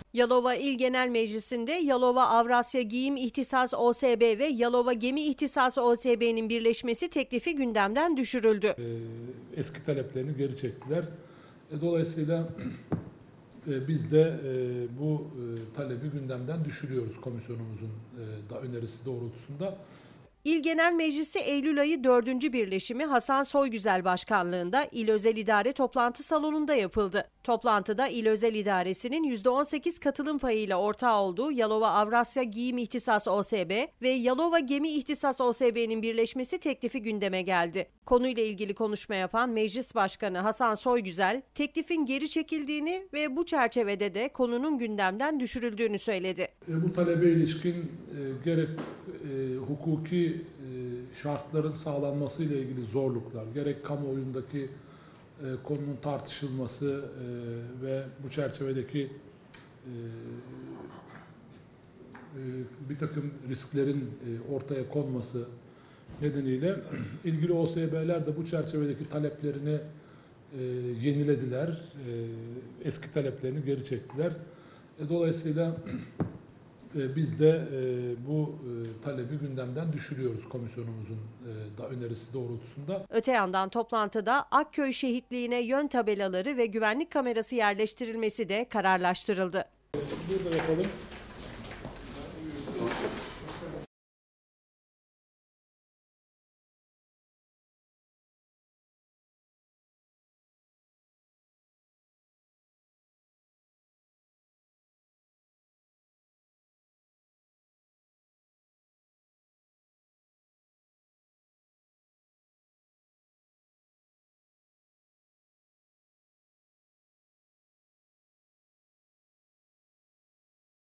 Yalova İl Genel Meclisi'nde Yalova Avrasya Giyim İhtisas OSB ve Yalova Gemi İhtisas OSB'nin birleşmesi teklifi gündemden düşürüldü. Eski taleplerini geri çektiler. Dolayısıyla biz de bu talebi gündemden düşürüyoruz komisyonumuzun da önerisi doğrultusunda. İl Genel Meclisi Eylül ayı 4. birleşimi Hasan Soygüzel başkanlığında İl Özel İdare toplantı salonunda yapıldı. Toplantıda İl Özel İdaresi'nin %18 katılım payıyla ortağı olduğu Yalova Avrasya Giyim İhtisas OSB ve Yalova Gemi İhtisas OSB'nin birleşmesi teklifi gündeme geldi. Konuyla ilgili konuşma yapan Meclis Başkanı Hasan Soygüzel, teklifin geri çekildiğini ve bu çerçevede de konunun gündemden düşürüldüğünü söyledi. Bu talebe ilişkin gerek hukuki şartların sağlanması ile ilgili zorluklar, gerek kamuoyundaki konunun tartışılması ve bu çerçevedeki bir takım risklerin ortaya konması nedeniyle ilgili OSB'ler de bu çerçevedeki taleplerini yenilediler, eski taleplerini geri çektiler. Dolayısıyla biz de bu talebi gündemden düşürüyoruz komisyonumuzun da önerisi doğrultusunda. Öte yandan toplantıda Akköy şehitliğine yön tabelaları ve güvenlik kamerası yerleştirilmesi de kararlaştırıldı. Burada yapalım.